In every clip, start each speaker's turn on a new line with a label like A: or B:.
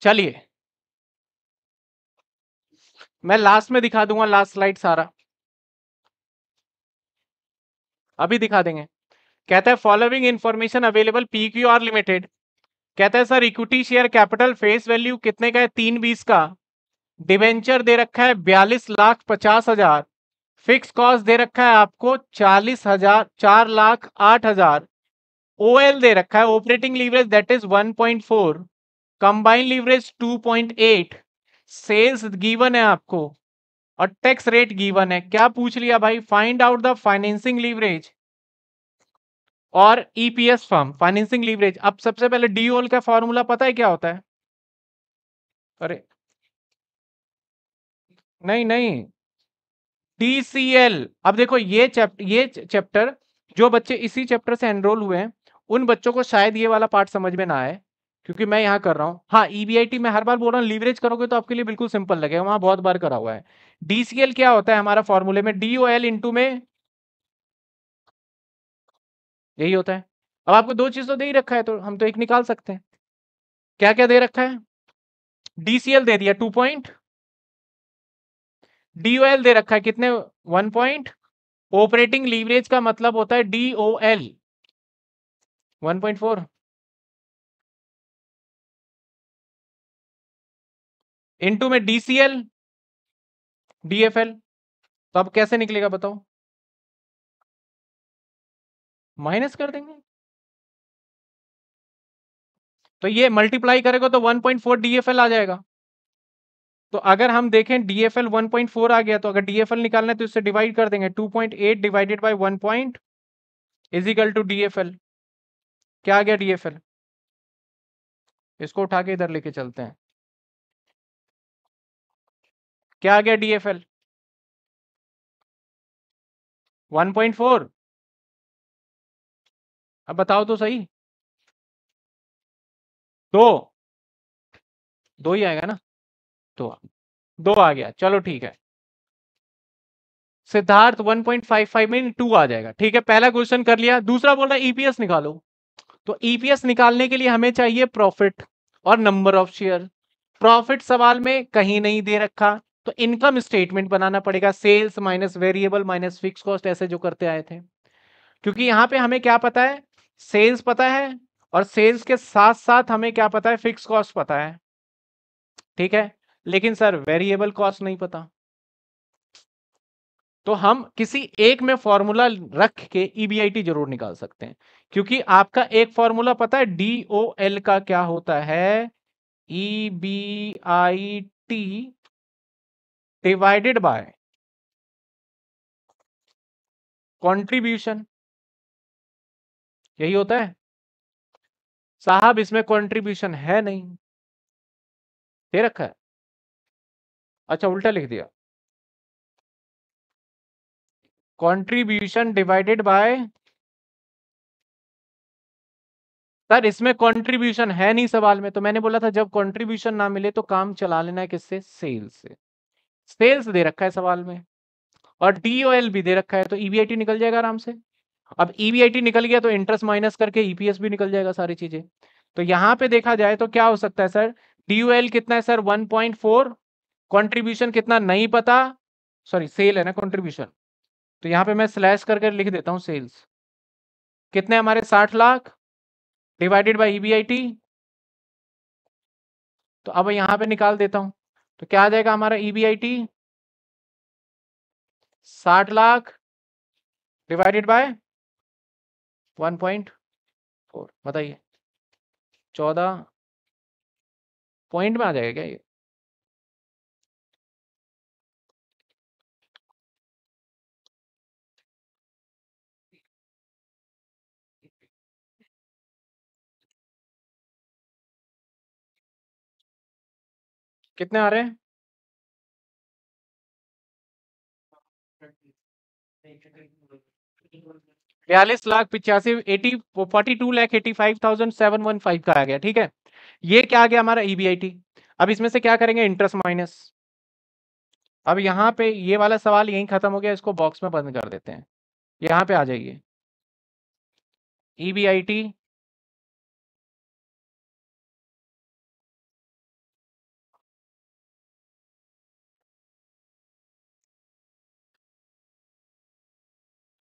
A: चलिए मैं लास्ट में दिखा दूंगा, लास्ट स्लाइड सारा अभी दिखा देंगे। कहता है following information available PQR limited. कहता है sir equity share capital face value कितने का है, 320 का। डिवेंचर दे रखा है 42,50,000। फिक्स कॉस्ट दे रखा है आपको 40,000, 4,08,000। ओएल दे रखा है operating leverage that is 1.4, combine leverage 2.8, sales given है आपको और टैक्स रेट गिवन है। क्या पूछ लिया भाई, find out the financing leverage और ईपीएस फर्म। फाइनेंसिंग लीवरेज, अब सबसे पहले डीओएल का फॉर्मूला पता है क्या होता है? अरे नहीं नहीं, डीसीएल। अब देखो ये चैप्टर जो बच्चे इसी चैप्टर से एनरोल हुए हैं उन बच्चों को शायद ये वाला पार्ट समझ में ना आए, क्योंकि मैं यहां कर रहा हूं। हाँ, ईबीआईटी मैं हर बार बोल रहा हूं, लीवरेज करोगे तो आपके लिए बिल्कुल सिंपल लगेगा, वहां बहुत बार करा हुआ है। डीसीएल क्या होता है हमारा फॉर्मूले में, डीओएल इंटू में यही होता है। अब आपको दो चीज तो दे ही रखा है, तो हम तो एक निकाल सकते हैं। क्या क्या दे रखा है? डीसीएल दे दिया 2 पॉइंट, डीओएल दे रखा है कितने, 1 पॉइंट। ऑपरेटिंग लीवरेज का मतलब होता है डीओएल 1.4 इनटू में डीसीएल डीएफएल। तो अब कैसे निकलेगा बताओ? माइनस कर देंगे, तो ये मल्टीप्लाई करेगा तो 1.4 डीएफएल आ जाएगा। तो अगर हम देखें डीएफएल 1.4 आ गया, तो अगर डीएफएल निकालना है तो इससे डिवाइड कर देंगे, 2.8 divided by 1 point is equal to DFL. क्या आ गया डीएफएल? इसको उठा के इधर लेके चलते हैं। क्या आ गया डीएफएल? 1.4। अब बताओ तो सही। दो, दो ही आएगा ना? तो दो आ गया, चलो ठीक है। सिद्धार्थ 1.55 में 2 आ जाएगा, ठीक है। पहला क्वेश्चन कर लिया। दूसरा बोल रहा है ईपीएस निकालो। तो ईपीएस निकालने के लिए हमें चाहिए प्रॉफिट और नंबर ऑफ शेयर। प्रॉफिट सवाल में कहीं नहीं दे रखा, तो इनकम स्टेटमेंट बनाना पड़ेगा, sales minus variable minus fix cost, ऐसे जो करते आए थे। क्योंकि यहां पे हमें क्या पता है, सेल्स पता है, और सेल्स के साथ साथ हमें क्या पता है, फिक्स कॉस्ट पता है, ठीक है। लेकिन सर वेरिएबल कॉस्ट नहीं पता। तो हम किसी एक में फॉर्मूला रख के ईबीआईटी जरूर निकाल सकते हैं, क्योंकि आपका एक फॉर्मूला पता है डीओएल का क्या होता है, ईबीआईटी डिवाइडेड बाय कंट्रीब्यूशन, यही होता है। साहब इसमें कंट्रीब्यूशन है नहीं, दे रखा है। अच्छा उल्टा लिख दिया, कंट्रीब्यूशन डिवाइडेड बाय। सर इसमें कंट्रीब्यूशन है नहीं सवाल में, तो मैंने बोला था जब कंट्रीब्यूशन ना मिले तो काम चला लेना है किससे, सेल्स से। सेल्स दे रखा है सवाल में, और डीओएल भी दे रखा है, तो ईबीआईटी निकल जाएगा आराम से। अब ईबीआईटी निकल गया तो इंटरेस्ट माइनस करके ईपीएस भी निकल जाएगा, सारी चीजें। तो यहां पे देखा जाए तो क्या हो सकता है सर, डीओएल कितना है सर 1.4, कंट्रीब्यूशन कितना नहीं पता, सॉरी सेल है ना कंट्रीब्यूशन, तो यहां पे मैं स्लैश करके लिख देता हूं सेल्स। कितने हमारे 60 लाख डिवाइडेड बाय ईबीआईटी। तो अब यहां पे निकाल देता हूं, तो क्या आ जाएगा हमारा ईबीआईटी, 60 लाख डिवाइडेड बाय 1.4, बताइए 14 पॉइंट में आ जाएगा क्या ये? कितने आ रहे हैं? 42,85 80 42,85,715 का आ गया, ठीक है। ये क्या आ गया हमारा ईबीआईटी। अब इसमें से क्या करेंगे, इंटरेस्ट माइनस। अब यहाँ पे ये वाला सवाल यहीं खत्म हो गया, इसको बॉक्स में बंद कर देते हैं। यहाँ पे आ जाइए, ईबीआईटी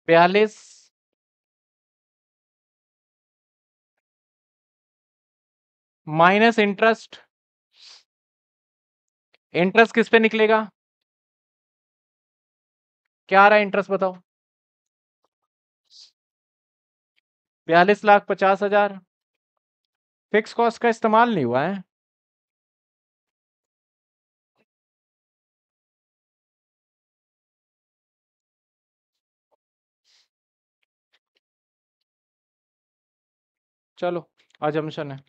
A: 42 माइनस इंटरेस्ट। इंटरेस्ट किस पे निकलेगा? क्या आ रहा है इंटरेस्ट बताओ? 42,50,000। फिक्स कॉस्ट का इस्तेमाल नहीं हुआ है। चलो अजम्पशन है।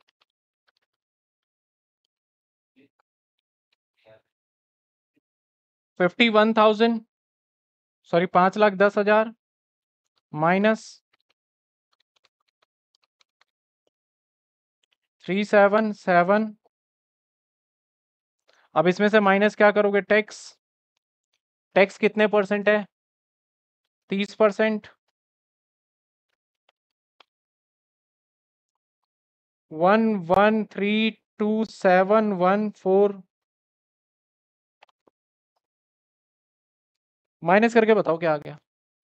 A: 51,000, सॉरी 5,10,000 माइनस 377। अब इसमें से माइनस क्या करोगे? टैक्स। टैक्स कितने परसेंट है? 30%। 1132714 माइनस करके बताओ क्या आ गया?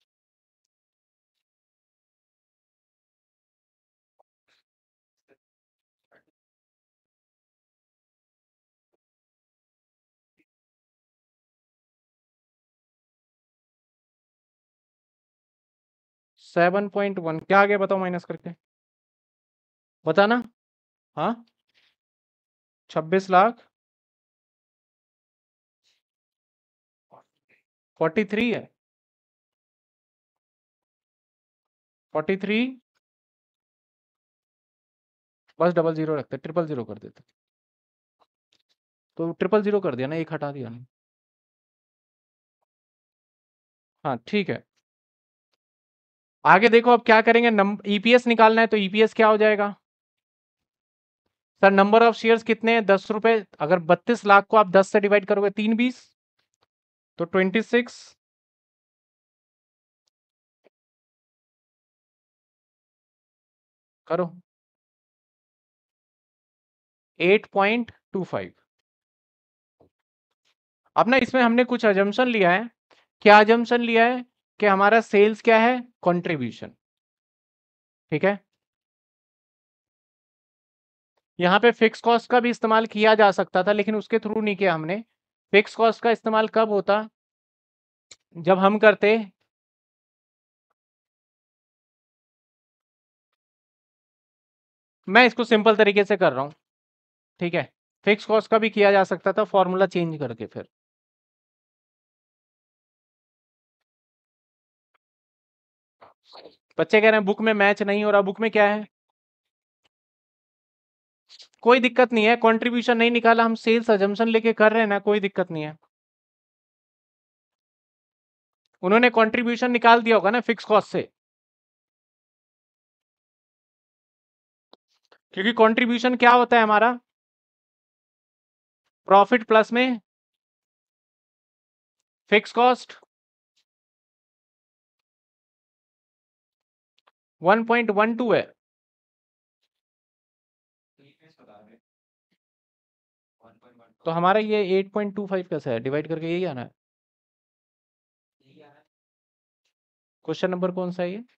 A: 7.1 क्या आ गया बताओ माइनस करके? बताना। हाँ 26 लाख 43 है। 43 बस डबल जीरो रखते, ट्रिपल जीरो कर देते। तो ट्रिपल जीरो कर दिया ना, एक हटा दिया ना। हाँ ठीक है। आगे देखो अब क्या करेंगे, ईपीएस निकालना है तो ईपीएस क्या हो जाएगा? सर नंबर ऑफ शेयर्स कितने हैं? 10 रुपए। अगर 32 लाख को आप 10 से डिवाइड करोगे 3 20, तो 26 करो 8.25। अब ना इसमें हमने कुछ अजम्पशन लिया है। क्या अजम्पशन लिया है? कि हमारा सेल्स क्या है? कंट्रीब्यूशन। ठीक है। यहाँ पे फिक्स कॉस्ट का भी इस्तेमाल किया जा सकता था, लेकिन उसके थ्रू नहीं किया हमने। फिक्स कॉस्ट का इस्तेमाल कब होता? जब हम करते, मैं इसको सिंपल तरीके से कर रहा हूं। ठीक है। फिक्स कॉस्ट का भी किया जा सकता था फॉर्मूला चेंज करके। फिर बच्चे कह रहे हैं बुक में मैच नहीं हो रहा, बुक में क्या है? कोई दिक्कत नहीं है, कंट्रीब्यूशन नहीं निकाला, हम सेल्स अजम्पशन लेके कर रहे हैं ना, कोई दिक्कत नहीं है। उन्होंने कंट्रीब्यूशन निकाल दिया होगा ना फिक्स कॉस्ट से, क्योंकि कंट्रीब्यूशन क्या होता है हमारा? प्रॉफिट प्लस में फिक्स कॉस्ट। 1.12 है। तो हमारा ये 8.25 कैसा है? डिवाइड करके यही आना है। क्वेश्चन नंबर कौन सा है ये?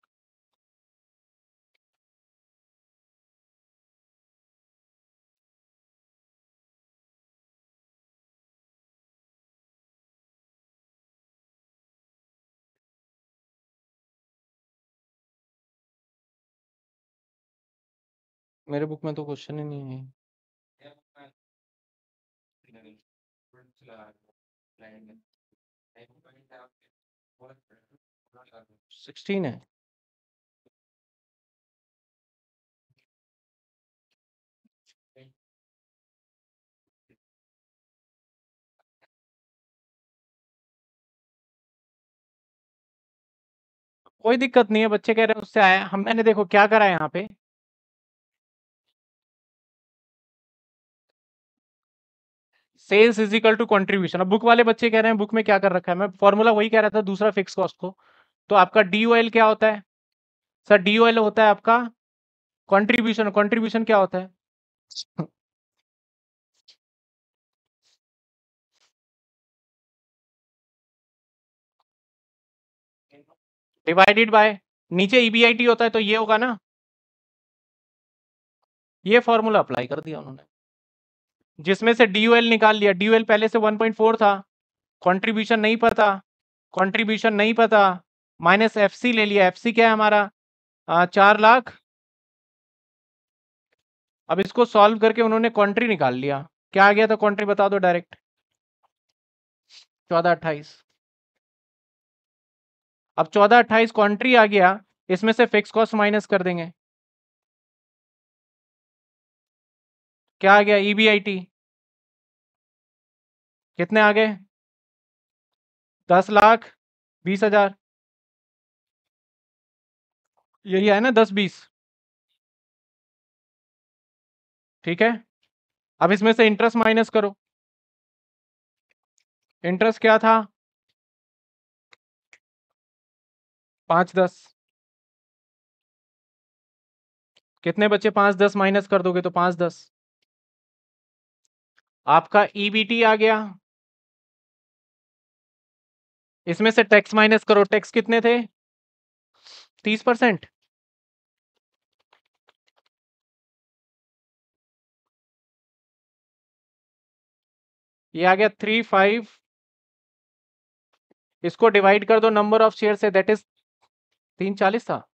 A: मेरे बुक में तो क्वेश्चन ही नहीं है। 16 है। कोई दिक्कत नहीं है, बच्चे कह रहे हैं उससे आया। हम मैंने देखो क्या करा है यहाँ पे, sales is equal to contribution. अब बुक वाले बच्चे कह रहे हैं बुक में क्या कर रखा है, मैं फॉर्मूला वही कह रहा था दूसरा फिक्स कॉस्ट को। तो आपका डीओएल क्या होता है? सर डीओएल होता है आपका कंट्रीब्यूशन। कंट्रीब्यूशन क्या होता है? डिवाइडेड बाय, नीचे ईबीआईटी होता है तो ये होगा ना, ये फॉर्मूला अप्लाई कर दिया उन्होंने, जिसमें से ड्यूएल निकाल लिया। ड्यूएल पहले से 1.4 था, कंट्रीब्यूशन नहीं पता, कंट्रीब्यूशन नहीं पता, माइनस एफसी ले लिया। एफसी क्या है हमारा 4 लाख। अब इसको सॉल्व करके उन्होंने कंट्री निकाल लिया। क्या आ गया था कंट्री, बता दो डायरेक्ट। 1428। अब 1428 कंट्री आ गया, इसमें से फिक्स कॉस्ट माइनस कर देंगे। क्या आ गया ईबीआईटी, कितने आ गए 10,20,000, यही है ना 10-20। ठीक है, अब इसमें से इंटरेस्ट माइनस करो। इंटरेस्ट क्या था 5-10, कितने बच्चे 5-10 माइनस कर दोगे तो 5-10। आपका ईबीटी आ गया, इसमें से टैक्स माइनस करो। टैक्स कितने थे 30%। ये आ गया 35, इसको डिवाइड कर दो नंबर ऑफ शेयर से, दैट इज 340 था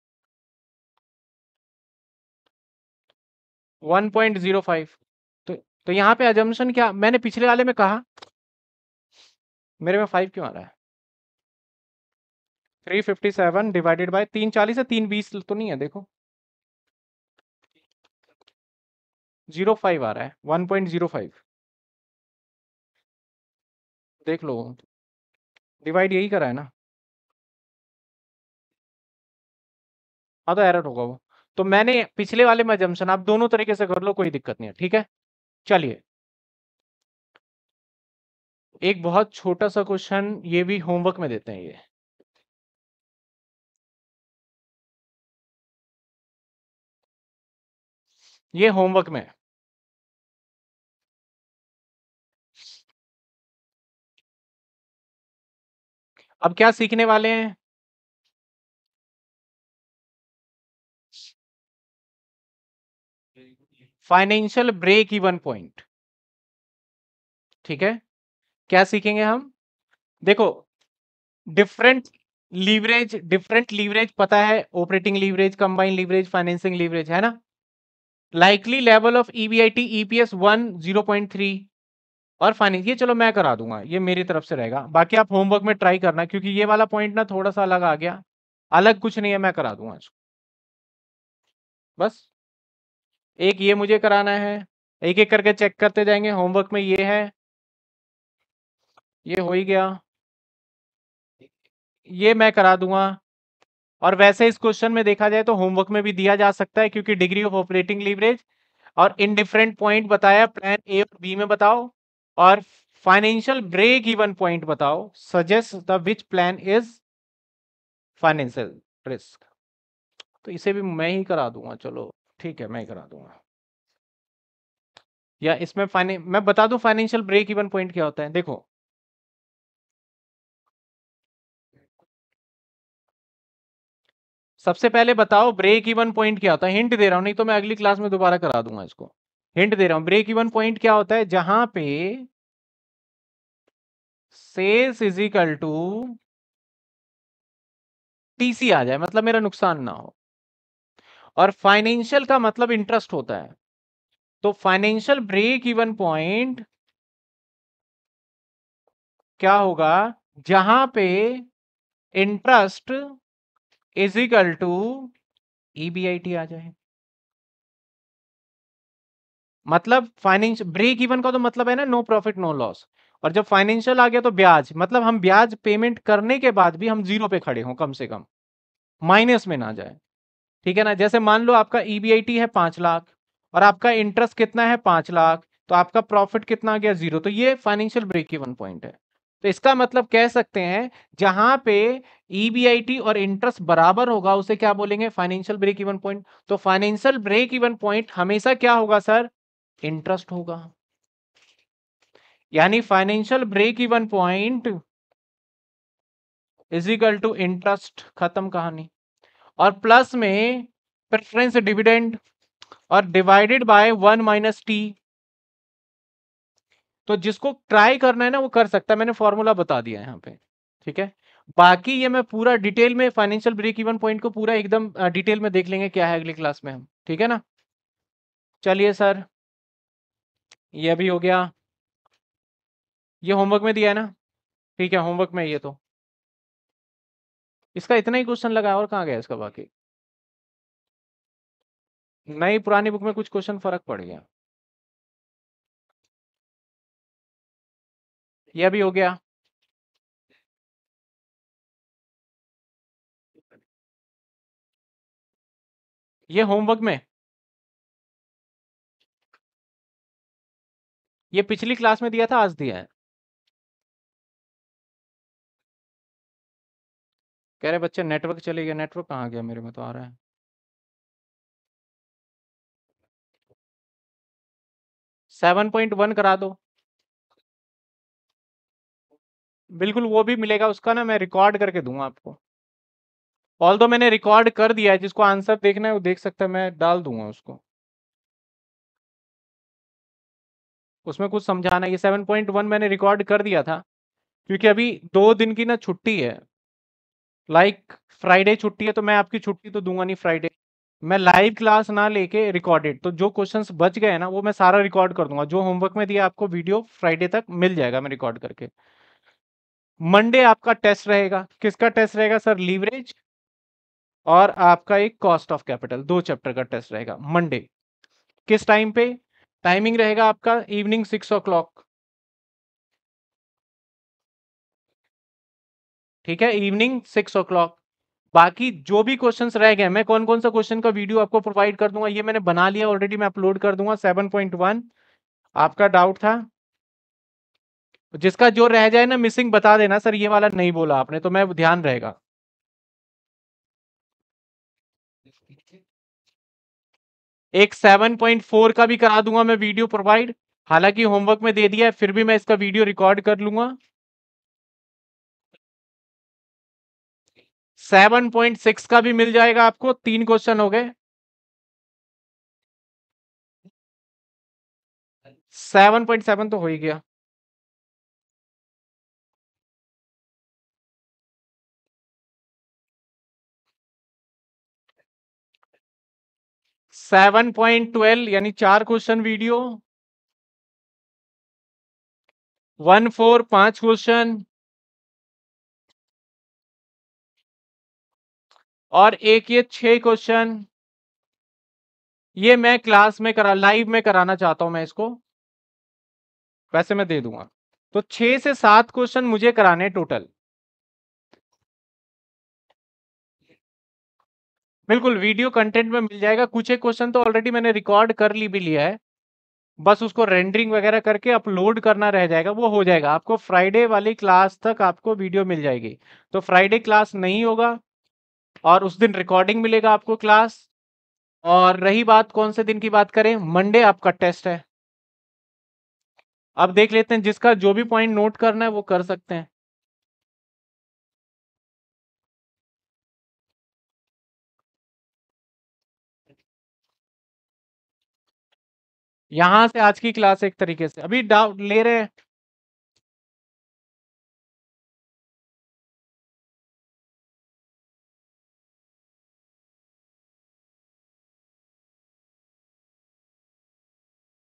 A: 1.05। तो यहाँ पे अजम्पशन क्या, मैंने पिछले वाले में कहा, मेरे में 5 क्यों आ रहा है। 357 डिवाइडेड बाय 340 है, 320 तो नहीं है, देखो 05 आ रहा है, 1.05। देख लो, डिवाइड यही करा है ना। हाँ तो एरर होगा वो, तो मैंने पिछले वाले में अजम्पशन, आप दोनों तरीके से कर लो, कोई दिक्कत नहीं है। ठीक है, चलिए एक बहुत छोटा सा क्वेश्चन ये भी होमवर्क में देते हैं। ये होमवर्क में, अब क्या सीखने वाले हैं, फाइनेंशियल ब्रेक इवन पॉइंट। ठीक है, क्या सीखेंगे हम, देखो डिफरेंट लीवरेज पता है, operating leverage, combine leverage, financing leverage, है ना। Likely level of EBIT EPS 1 0.3 और फाइनेंस, ये चलो मैं करा दूंगा, ये मेरी तरफ से रहेगा, बाकी आप होमवर्क में ट्राई करना, क्योंकि ये वाला पॉइंट ना थोड़ा सा अलग आ गया। अलग कुछ नहीं है, मैं करा दूंगा इसको, बस एक ये मुझे कराना है, एक एक करके चेक करते जाएंगे। होमवर्क में ये है, ये हो ही गया, ये मैं करा दूंगा। और वैसे इस क्वेश्चन में देखा जाए तो होमवर्क में भी दिया जा सकता है, क्योंकि डिग्री ऑफ ऑपरेटिंग लीवरेज और इन डिफरेंट पॉइंट बताया, प्लान ए और बी में बताओ, और फाइनेंशियल ब्रेक इवन पॉइंट बताओ, suggest the which plan is financial risk. तो इसे भी मैं ही करा दूंगा, चलो ठीक है मैं ही करा दूंगा। या इसमें मैं बता दूं फाइनेंशियल ब्रेक इवन पॉइंट क्या होता है, देखो सबसे पहले बताओ ब्रेक इवन पॉइंट क्या होता है, हिंट दे रहा हूं, नहीं तो मैं अगली क्लास में दोबारा करा दूंगा इसको। हिंट दे रहा हूं, ब्रेक इवन पॉइंट क्या होता है, जहां पे sales is equal to TC आ जाए, मतलब मेरा नुकसान ना हो। और फाइनेंशियल का मतलब इंटरेस्ट होता है, तो फाइनेंशियल ब्रेक इवन पॉइंट क्या होगा, जहां पे interest is equal to EBIT आ जाए। मतलब फाइनेंशियल ब्रेक इवन का तो मतलब है ना नो प्रॉफिट नो लॉस, और जब फाइनेंशियल आ गया तो ब्याज, मतलब हम ब्याज पेमेंट करने के बाद भी हम जीरो पे खड़े हों, कम से कम माइनस में ना जाए। ठीक है ना, जैसे मान लो आपका ईबीआईटी है 5 लाख और आपका इंटरेस्ट कितना है 5 लाख, तो आपका प्रॉफिट कितना आ गया 0, तो ये फाइनेंशियल ब्रेक इवन पॉइंट है। तो इसका मतलब कह सकते हैं जहां पे ईबीआईटी और इंटरेस्ट बराबर होगा उसे क्या बोलेंगे, फाइनेंशियल ब्रेक इवन पॉइंट। तो फाइनेंशियल ब्रेक इवन पॉइंट हमेशा क्या होगा सर, इंटरेस्ट होगा। यानी financial break even point is equal to interest, खत्म कहानी। और प्लस में प्रेफरेंस डिविडेंड और डिवाइडेड बाय 1 - t। तो जिसको ट्राई करना है ना वो कर सकता है, मैंने फॉर्मूला बता दिया है यहाँ पे, ठीक है। बाकी ये मैं पूरा डिटेल में फाइनेंशियल ब्रेक इवन पॉइंट को पूरा एकदम डिटेल में देख लेंगे क्या है अगली क्लास में हम, ठीक है ना। चलिए सर, ये भी हो गया। ये होमवर्क में दिया है ना, ठीक है, होमवर्क में ये तो इसका इतना ही क्वेश्चन लगा और कहाँ गया इसका बाकी। नई पुरानी बुक में कुछ क्वेश्चन फर्क पड़ गया। ये भी हो गया। ये होमवर्क में, ये पिछली क्लास में दिया था, आज दिया है। कह रहे बच्चे नेटवर्क चले गया, नेटवर्क कहाँ गया, मेरे में तो आ रहा है। 7.1 करा दो। बिल्कुल वो भी मिलेगा, उसका ना मैं रिकॉर्ड करके दूंगा आपको। ऑल दो मैंने रिकॉर्ड कर दिया है, जिसको आंसर देखना है वो देख सकता है, मैं डाल दूंगा उसको। उसमें कुछ समझाना, ये 7.1 मैंने रिकॉर्ड कर दिया था, क्योंकि अभी 2 दिन की ना छुट्टी है। लाइक फ्राइडे छुट्टी है, तो मैं आपकी छुट्टी तो दूंगा नहीं फ्राइडे। मैं लाइव क्लास ना लेके रिकॉर्डेड, तो जो क्वेश्चंस बच गए ना वो मैं सारा रिकॉर्ड कर दूंगा। जो होमवर्क में दिया आपको वीडियो फ्राइडे तक मिल जाएगा, मैं रिकॉर्ड करके। मंडे आपका टेस्ट रहेगा, किसका टेस्ट रहेगा सर, लीवरेज और आपका एक कॉस्ट ऑफ कैपिटल, 2 चैप्टर का टेस्ट रहेगा मंडे। किस टाइम पे, टाइमिंग रहेगा आपका इवनिंग 6 o'clock, ठीक है, इवनिंग 6 o'clock। बाकी जो भी क्वेश्चंस रह गए, मैं कौन कौन सा क्वेश्चन का वीडियो आपको प्रोवाइड कर दूंगा ये मैंने बना लिया ऑलरेडी, मैं अपलोड कर दूंगा। 7.1 आपका डाउट था, जिसका जो रह जाए ना मिसिंग बता देना सर, ये वाला नहीं बोला आपने, तो मैं ध्यान रहेगा। एक 7.4 का भी करा दूंगा मैं वीडियो प्रोवाइड, हालांकि होमवर्क में दे दिया है, फिर भी मैं इसका वीडियो रिकॉर्ड कर लूंगा। 7.6 का भी मिल जाएगा आपको, 3 क्वेश्चन हो गए। 7.7 तो हो ही गया। 7.12 यानी 4 क्वेश्चन वीडियो, 1.4 5 क्वेश्चन, और एक ये 6 क्वेश्चन। ये मैं क्लास में करा, लाइव में कराना चाहता हूं मैं इसको, वैसे मैं दे दूंगा। तो 6 से 7 क्वेश्चन मुझे कराने टोटल। बिल्कुल वीडियो कंटेंट में मिल जाएगा, कुछ एक क्वेश्चन तो ऑलरेडी मैंने रिकॉर्ड कर ली भी लिया है, बस उसको रेंडरिंग वगैरह करके अपलोड करना रह जाएगा, वो हो जाएगा आपको फ्राइडे वाली क्लास तक, आपको वीडियो मिल जाएगी। तो फ्राइडे क्लास नहीं होगा, और उस दिन रिकॉर्डिंग मिलेगा आपको क्लास। और रही बात कौन से दिन की बात करें, मंडे आपका टेस्ट है। अब देख लेते हैं, जिसका जो भी पॉइंट नोट करना है वो कर सकते हैं। यहां से आज की क्लास एक तरीके से अभी डाउट ले रहे हैं,